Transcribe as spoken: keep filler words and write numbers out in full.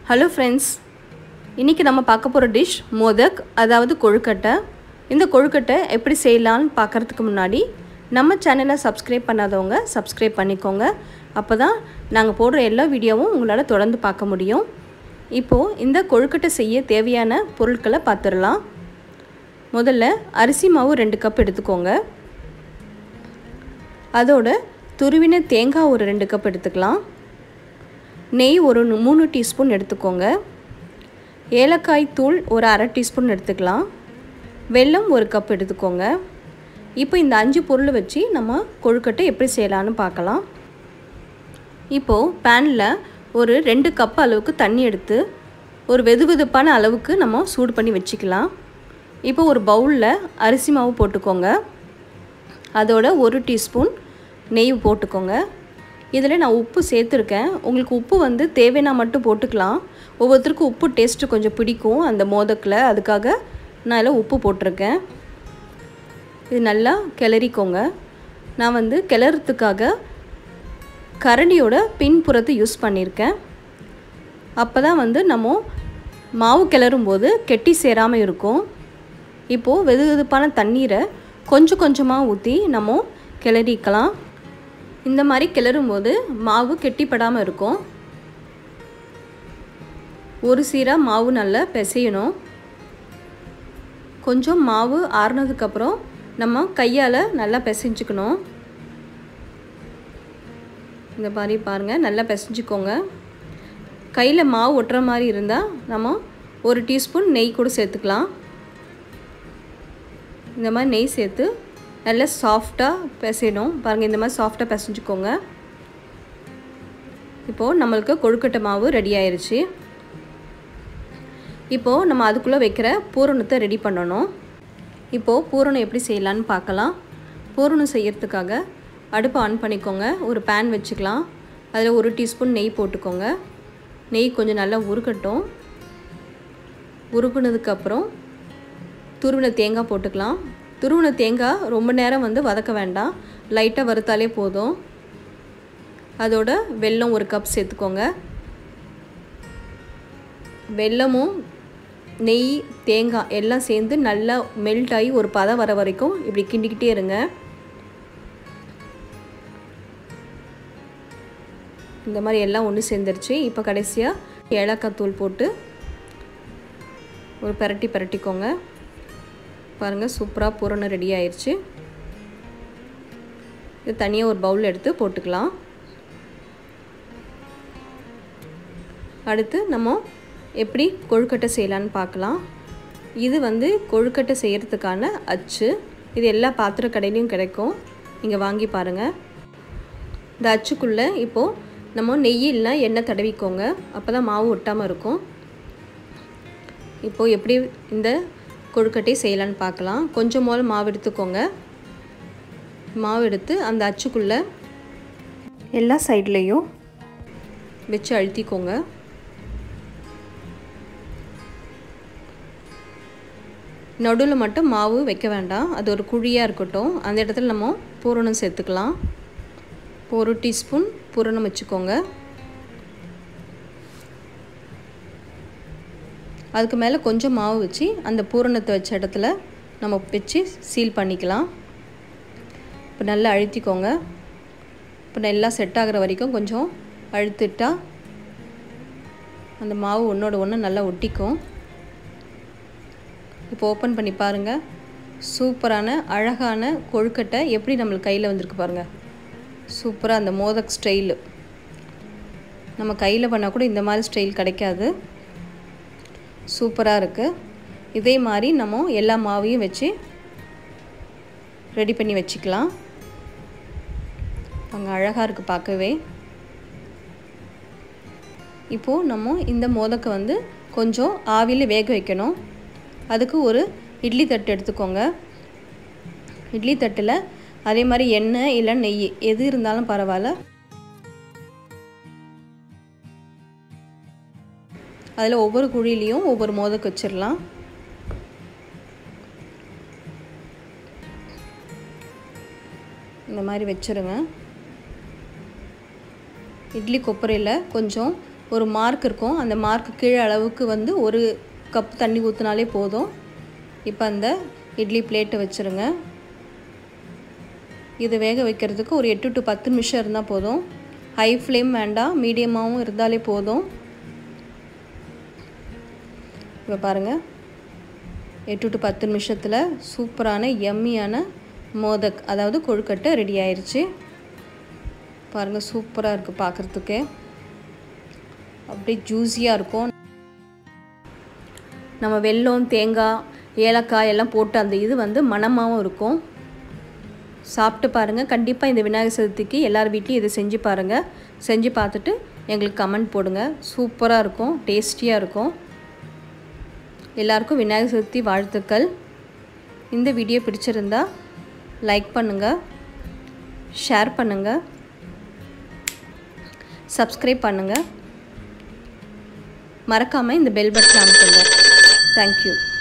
Hello friends, இன்றைக்கி நம்ம பார்க்க போகிற டிஷ் மோதக், அதாவது கொழுக்கட்டை. இந்த கொழுக்கட்டை எப்படி செய்யலான்னு பார்க்குறதுக்கு முன்னாடி நம்ம சேனலை சப்ஸ்கிரைப் பண்ணாதவங்க சப்ஸ்கிரைப் பண்ணிக்கோங்க. அப்போ தான் நாங்கள் போடுற எல்லா வீடியோவும் உங்களால் தொடர்ந்து பார்க்க முடியும். இப்போது இந்த கொழுக்கட்டை செய்ய தேவையான பொருட்களை பார்த்துடலாம். முதல்ல அரிசி மாவு ரெண்டு கப் எடுத்துக்கோங்க. அதோட துருவின தேங்காய் ஒரு ரெண்டு கப் எடுத்துக்கலாம். நெய் ஒரு மூணு டீஸ்பூன் எடுத்துக்கோங்க. ஏலக்காய் தூள் ஒரு அரை டீஸ்பூன் எடுத்துக்கலாம். வெல்லம் ஒரு கப் எடுத்துக்கோங்க. இப்போ இந்த அஞ்சு பொருள் வச்சு நம்ம கொழுக்கட்டை எப்படி செய்யலான்னு பார்க்கலாம். இப்போது பேனில் ஒரு ரெண்டு கப் அளவுக்கு தண்ணி எடுத்து ஒரு வெது வெதுப்பான அளவுக்கு நம்ம சூடு பண்ணி வச்சுக்கலாம். இப்போ ஒரு பவுலில் அரிசி மாவு போட்டுக்கோங்க. அதோட ஒரு டீஸ்பூன் நெய் போட்டுக்கோங்க. இதில் நான் உப்பு சேர்த்துருக்கேன். உங்களுக்கு உப்பு வந்து தேவைன்னா மட்டும் போட்டுக்கலாம். ஒவ்வொருத்தருக்கும் உப்பு டேஸ்ட்டு கொஞ்சம் பிடிக்கும் அந்த மோதக்கில், அதுக்காக நான் இதில் உப்பு போட்டிருக்கேன். இது நல்லா கிளறிக்கோங்க. நான் வந்து கிளறதுக்காக கரண்டியோட பின்புறத்தை யூஸ் பண்ணியிருக்கேன். அப்போ தான் வந்து நம்ம மாவு கிளறும்போது கெட்டி சேராமல் இருக்கும். இப்போது வெது வெதுப்பான தண்ணீரை கொஞ்சம் கொஞ்சமாக ஊற்றி நம்ம கிளறிக்கலாம். இந்த மாதிரி கிளறும்போது மாவு கெட்டிப்படாமல் இருக்கும். ஒரு சீராக மாவு நல்லா பிசையணும். கொஞ்சம் மாவு ஆறுனதுக்கப்புறம் நம்ம கையால் நல்லா பிசைஞ்சுக்கணும். இந்த மாதிரி பாருங்கள், நல்லா பிசைஞ்சுக்கோங்க. கையில் மாவு ஒட்டுற மாதிரி இருந்தால் நம்ம ஒரு டீஸ்பூன் நெய் கூட சேர்த்துக்கலாம். இந்த மாதிரி நெய் சேர்த்து நல்லா சாஃப்டாக பிசையணும். பாருங்கள், இந்த மாதிரி சாஃப்டாக பிசைஞ்சுக்கோங்க. இப்போது நம்மளுக்கு கொழுக்கட்டை மாவு ரெடி ஆயிடுச்சு. இப்போது நம்ம அதுக்குள்ளே வைக்கிற பூரணத்தை ரெடி பண்ணணும். இப்போது பூரணம் எப்படி செய்யலான்னு பார்க்கலாம். பூரணம் செய்யறதுக்காக அடுப்பை ஆன் பண்ணிக்கோங்க. ஒரு பேன் வச்சுக்கலாம். அதில் ஒரு டீஸ்பூன் நெய் போட்டுக்கோங்க. நெய் கொஞ்சம் நல்லா உருக்கட்டும். உருக்குனதுக்கப்புறம் துருவின தேங்காய் போட்டுக்கலாம். துருவின தேங்காய் ரொம்ப நேரம் வந்து வதக்க வேண்டாம், லைட்டாக வறுத்தாலே போதும். அதோட வெல்லம் ஒரு கப் சேர்த்துக்கோங்க. வெல்லமும் நெய் தேங்காய் எல்லாம் சேர்ந்து நல்லா மெல்ட் ஆகி ஒரு பதம் வர வரைக்கும் இப்படி கிண்டிக்கிட்டே இருங்க. இந்த மாதிரி எல்லாம் ஒன்று சேர்ந்துருச்சு. இப்போ கடைசியாக ஏலக்காய் தூள் போட்டு ஒரு பரட்டி பரட்டிக்கோங்க. பாருங்கள், சூப்பராக பூரணம் ரெடி ஆயிடுச்சு. இது தனியாக ஒரு பவுல் எடுத்து போட்டுக்கலாம். அடுத்து நம்ம எப்படி கொழுக்கட்டை செய்யலான்னு பார்க்கலாம். இது வந்து கொழுக்கட்டை செய்கிறதுக்கான அச்சு. இது எல்லா பாத்திர கடையிலையும் கிடைக்கும், நீங்கள் வாங்கி பாருங்கள். இந்த அச்சுக்குள்ளே இப்போது நம்ம நெய் இல்லை எண்ணெய் தடவிக்கோங்க. அப்போ தான் மாவு ஒட்டாமல் இருக்கும். இப்போது எப்படி இந்த கொழுக்கட்டை செய்யலான்னு பார்க்கலாம். கொஞ்சம் போல் மாவு எடுத்துக்கோங்க. மாவு எடுத்து அந்த அச்சுக்குள்ளே எல்லா சைட்லேயும் வச்சு அழுத்திக்கோங்க. நடுவில் மட்டும் மாவு வைக்க வேண்டாம், அது ஒரு குழியாக இருக்கட்டும். அந்த இடத்துல நம்ம பூரணம் சேர்த்துக்கலாம். ஒரு டீஸ்பூன் பூரணம் வச்சுக்கோங்க. அதுக்கு மேலே கொஞ்சம் மாவு வச்சு அந்த பூரணத்தை வச்ச இடத்துல நம்ம வச்சு சீல் பண்ணிக்கலாம். இப்போ நல்லா அழுத்திக்கோங்க. இப்போ நல்லா செட் ஆகிற வரைக்கும் கொஞ்சம் அழுத்திட்டா அந்த மாவு ஒன்றோட ஒன்று நல்லா ஒட்டிக்கும். இப்போ ஓப்பன் பண்ணி பாருங்கள். சூப்பரான அழகான கொழுக்கட்டை எப்படி நம்மளுக்கு கையில் வந்திருக்கு பாருங்கள். சூப்பராக அந்த மோதக் ஸ்டைலு. நம்ம கையில் பண்ணால் கூட இந்த மாதிரி ஸ்டைல் கிடைக்காது. சூப்பராக இருக்குது. இதே மாதிரி நம்ம எல்லா மாவையும் வச்சு ரெடி பண்ணி வச்சுக்கலாம். அங்கே அழகாக இருக்குது பார்க்கவே. இப்போது நம்ம இந்த மோதக்கை வந்து கொஞ்சம் ஆவியில் வேக வைக்கணும். அதுக்கு ஒரு இட்லி தட்டு எடுத்துக்கோங்க. இட்லி தட்டில் அதே மாதிரி எண்ணெய் இல்லை நெய் எது இருந்தாலும் பரவாயில்ல. அதில் ஒவ்வொரு குழிலையும் ஒவ்வொரு மோதக்கு வச்சிடலாம். இந்த மாதிரி வச்சுருங்க. இட்லி கொப்பரையில் கொஞ்சம் ஒரு மார்க் இருக்கும். அந்த மார்க்கு கீழே அளவுக்கு வந்து ஒரு கப் தண்ணி ஊற்றினாலே போதும். இப்போ அந்த இட்லி பிளேட்டை வச்சுருங்க. இது வேக வைக்கிறதுக்கு ஒரு எட்டு டு பத்து நிமிஷம் இருந்தால் போதும். ஹை ஃப்ளேம் வேண்டாம், மீடியமாகவும் இருந்தாலே போதும். இப்போ பாருங்கள், எட்டு டு பத்து நிமிஷத்தில் சூப்பரான எம்மியான மோதக் அதாவது கொழுக்கட்டை ரெடி ஆயிடுச்சு. பாருங்கள், சூப்பராக இருக்குது பார்க்குறதுக்கே, அப்படியே ஜூஸியாக இருக்கும். நம்ம வெல்லம், தேங்காய், ஏலக்காய் எல்லாம் போட்டு அந்த இது வந்து மணமாகவும் இருக்கும். சாப்பிட்டு பாருங்கள். கண்டிப்பாக இந்த விநாயகர் சதுர்த்திக்கு எல்லார் வீட்லேயும் இதை செஞ்சு பாருங்கள். செஞ்சு பார்த்துட்டு எங்களுக்கு கமெண்ட் போடுங்க. சூப்பராக இருக்கும், டேஸ்டியாக இருக்கும். எல்லாருக்கும் விநாயகர் சதுர்த்தி வாழ்த்துக்கள். இந்த வீடியோ பிடிச்சிருந்தா லைக் பண்ணுங்கள், ஷேர் பண்ணுங்கள், சப்ஸ்கிரைப் பண்ணுங்கள். மறக்காமல் இந்த பெல் பட்டன் அமுக்குங்க. தேங்க்யூ.